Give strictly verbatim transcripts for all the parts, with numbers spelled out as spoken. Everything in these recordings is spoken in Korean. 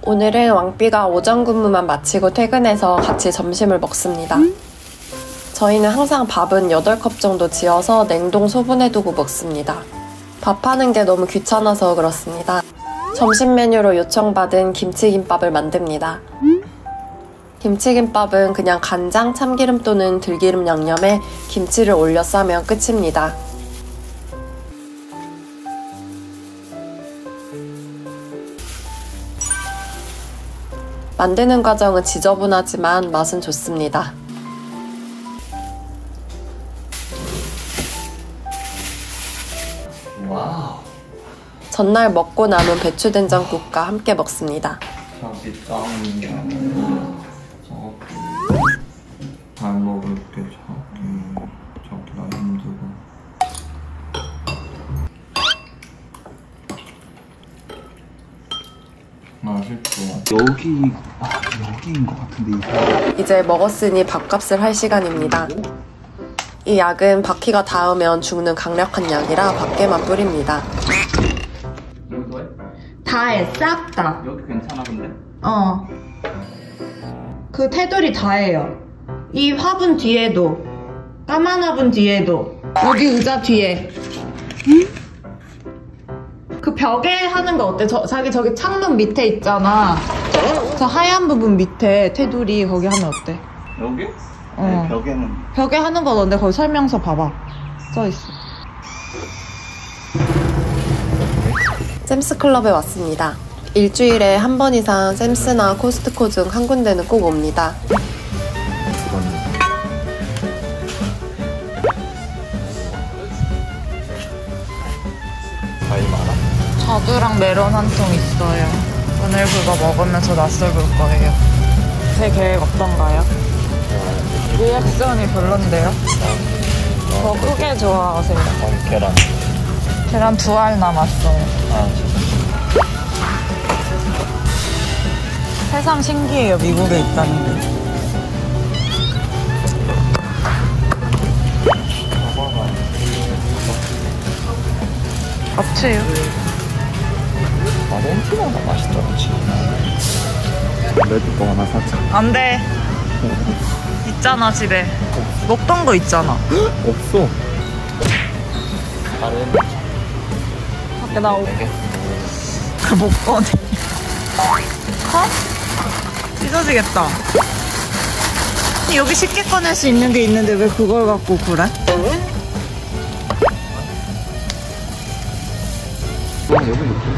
오늘은 왕비가 오전 근무만 마치고 퇴근해서 같이 점심을 먹습니다. 음? 저희는 항상 밥은 여덟 컵 정도 지어서 냉동 소분해두고 먹습니다. 밥하는 게 너무 귀찮아서 그렇습니다. 점심 메뉴로 요청받은 김치김밥을 만듭니다. 음? 김치김밥은 그냥 간장, 참기름 또는 들기름 양념에 김치를 올려 싸면 끝입니다. 만드는 과정은 지저분하지만 맛은 좋습니다. 와우. 전날 먹고 남은 배추된장국과 함께 먹습니다. 자기 짱이야. 잘 먹을게. 자기. 자기가 힘들어. 맛있어. 여기 아, 여기인 것 같은데. 이제 먹었으니 밥값을 할 시간입니다. 이 약은 바퀴가 닿으면 죽는 강력한 약이라 밖에만 뿌립니다. 여기도 해? 다 해, 싹 다. 여기 괜찮아 근데? 어. 그 테두리 다 해요. 이 화분 뒤에도, 까만 화분 뒤에도, 여기 의자 뒤에. 그 벽에 하는 거 어때? 저, 자기 저기 창문 밑에 있잖아. 저 하얀 부분 밑에 테두리 거기 하면 어때? 여기? 어. 네, 벽에는 벽에 하는 거 넌데 거기 설명서 봐봐. 써있어. 샘스클럽에 왔습니다. 일주일에 한 번 이상 샘스나 코스트코 중 한 군데는 꼭 옵니다. 과일 많아? 자두랑 메론 한 통 있어요. 오늘 그거 먹으면서 낯설 볼 거예요. 제 계획 어떤가요? 리액션이 별론데요? 더 크게 좋아하세요? 어, 계란. 계란 두 알 남았어요. 아, 진짜. 세상 신기해요, 미국에 있다는 게. 없지요. 아, 렌즈가 맛있더라, 지금. 레드 거 하나 사자. 안 돼. 있잖아, 집에. 먹던 거 있잖아. 없어. 다른 밖에 나오고. 되게 못 꺼내. 커? 찢어지겠다. 여기 쉽게 꺼낼 수 있는 게 있는데 왜 그걸 갖고 그래? 어, 여기 있어.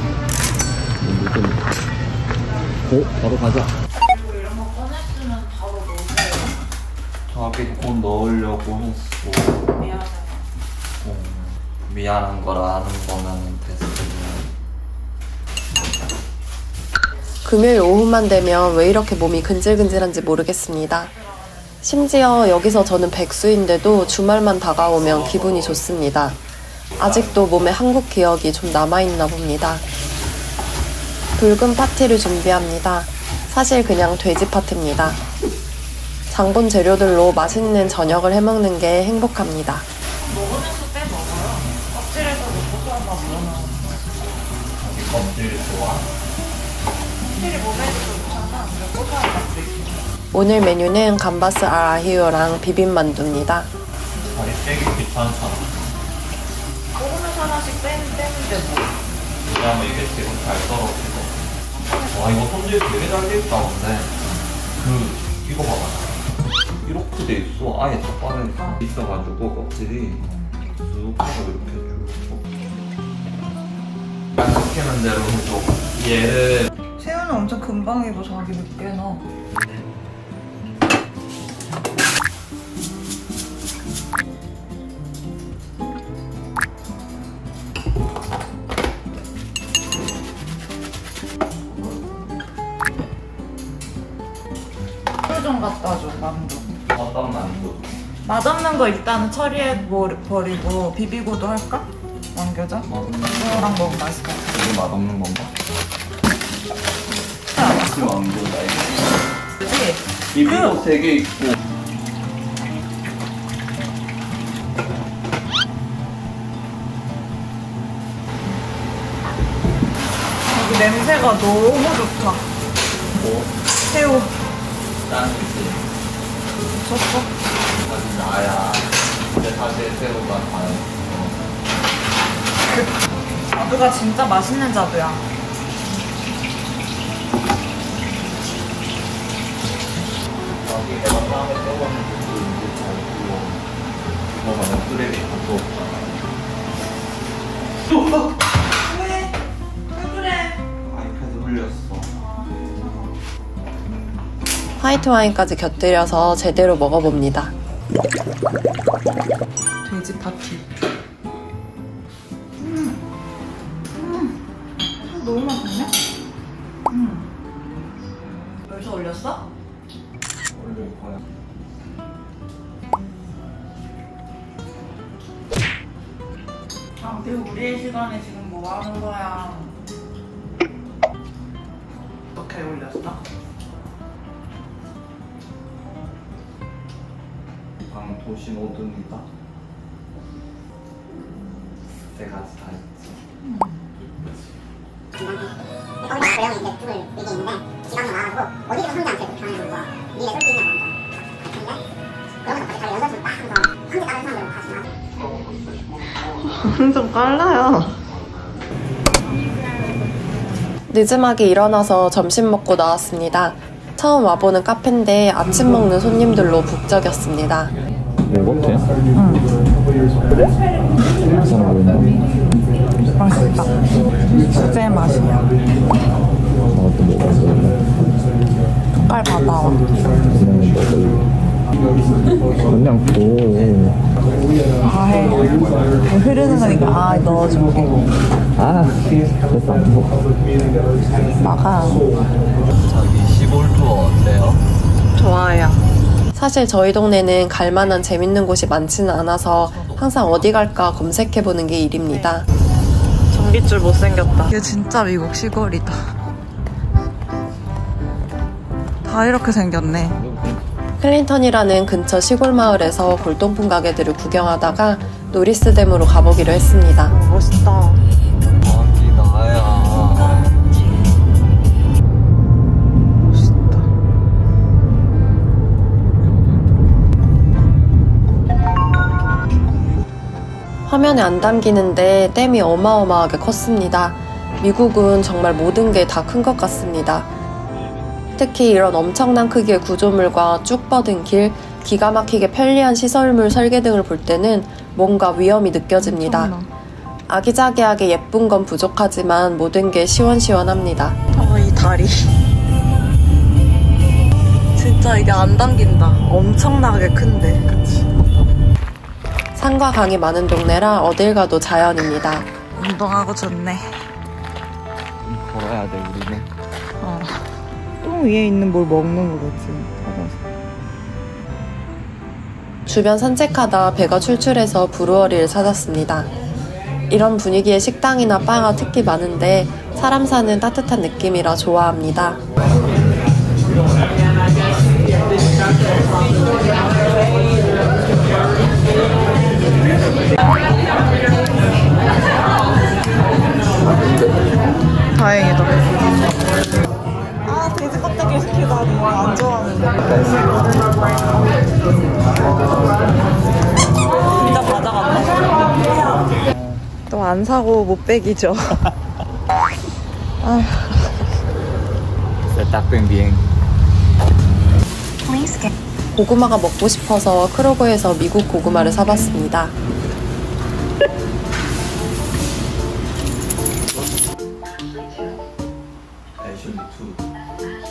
어, 바로 가자. 이런 거 꺼냈으면 바로 넣으세요. 자기 곧 넣으려고 했어. 미안해. 어, 미안한 거라 아는 거면 됐어. 금요일 오후만 되면 왜 이렇게 몸이 근질근질한지 모르겠습니다. 심지어 여기서 저는 백수인데도 주말만 다가오면 기분이 좋습니다. 아직도 몸에 한국 기억이 좀 남아있나 봅니다. 붉은 파티를 준비합니다. 사실 그냥 돼지 파티입니다. 장본 재료들로 맛있는 저녁을 해먹는 게 행복합니다. 먹으면서 빼 먹어요. 껍질에서 먹고서 한번 먹어요. 자기 껍질 좋아? 껍질이 몸에도 좋잖아. 근데 고소한 맛도 있고. 오늘 메뉴는 감바스 알 아히오랑 비빔만두입니다. 자기 빼기 귀찮잖아. 먹으면서 하나씩 빼면 빼는데 뭐. 왜냐면 이게 지금 잘 썰어지고. 와, 이거 손질 되게 잘 돼 있다, 근데. 그, 이거 봐봐. 이렇게 돼 있어. 아예 다 빠른 있어가지고 껍질이 쑥 하고 이렇게 쭉. 안 시키는 대로 해줘. 얘를. 새우는 엄청 금방 익어. 자기 늦게 넣어. 좀 갖다 줘, 만두. 어떤 만두? 맛없는 거 일단은 처리해 버리고 비비고도 할까? 남겨져? 맛없는 이거랑 먹으면 맛있을 것 같아. 이게 맛없는 건가? 그 만두다 이거. 그치? 비비고 세 개 있고. 여기 냄새가 너무 좋다. 뭐? 새우. 짱이지. 쳤어? 다시 나야. 근데 다시 새우가 다요. 자두가 진짜 맛있는 자두야. 여기 내가 땀에 떠먹는 것도 이제 잘 구워. 이거 봐봐, 쓰레기 갖고 없잖아. 왜? 왜 그래? 아이패드 흘렸어. 화이트 와인까지 곁들여서 제대로 먹어봅니다. 돼지 파티. 음. 음. 너무 맛있네? 음. 벌써 올렸어? 올릴 거야. 아, 그리고 우리의 시간에 지금 뭐 하는 거야? 어떻게 올렸어? 방 도시 모드입니다. 세 가지 다 있지. 거기다 고양이 이제 죽을 이게 있는데 지방도 나가고 어디서 혼자 않게 불편해하는 거야. 니네 솔직히 있냐 먼저. 근데 그러면서 갑자기 자기 여자친구 딱 하면서 한개 다른 사람들하고 같이 나. 좀 빨라요. 늦음하게 일어나서 점심 먹고 나왔습니다. 처음 와보는 카페인데 아침 먹는 손님들로 북적였습니다. 먹었대? 응. 괜찮아 보인다. 맛있다. 수제 맛이야. 어, 또 먹었어. 색깔 받아와. 그냥 먹을래. 그냥 또. 다 해. 흐르는 거니까 아 넣어줄게. 아, 됐어. 안 먹어. 막아. 저기 시골 투어 어때요? 좋아요. 사실 저희 동네는 갈만한 재밌는 곳이 많지는 않아서 항상 어디 갈까 검색해보는 게 일입니다. 전깃줄 못생겼다. 이게 진짜 미국 시골이다. 다 이렇게 생겼네. 클린턴이라는 근처 시골 마을에서 골동품 가게들을 구경하다가 노리스댐으로 가보기로 했습니다. 멋있다. 거기 나야. 화면에 안 담기는데 댐이 어마어마하게 컸습니다. 미국은 정말 모든 게 다 큰 것 같습니다. 특히 이런 엄청난 크기의 구조물과 쭉 뻗은 길, 기가 막히게 편리한 시설물 설계 등을 볼 때는 뭔가 위험이 느껴집니다. 엄청나. 아기자기하게 예쁜 건 부족하지만 모든 게 시원시원합니다. 아, 이 다리. 진짜 이게 안 담긴다. 엄청나게 큰데. 그치? 산과 강이 많은 동네라 어딜 가도 자연입니다. 운동하고 좋네. 걸어야 돼, 우리는. 어. 똥 위에 있는 뭘 먹는 거겠지. 찾아서. 주변 산책하다 배가 출출해서 브루어리를 찾았습니다. 이런 분위기의 식당이나 바가 특히 많은데 사람 사는 따뜻한 느낌이라 좋아합니다. 다행이다. 아, 돼지 껍데기 시키다 너무 안 좋아하는데. 진짜 과자 같네. 또 안 사고 못 빼기죠. 아휴. 딱된 비행. 고구마가 먹고 싶어서 크로거에서 미국 고구마를 사봤습니다.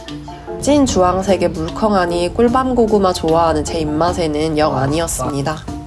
찐 주황색의 물컹하니 꿀밤 고구마 좋아하는 제 입맛에는 영 아니었습니다.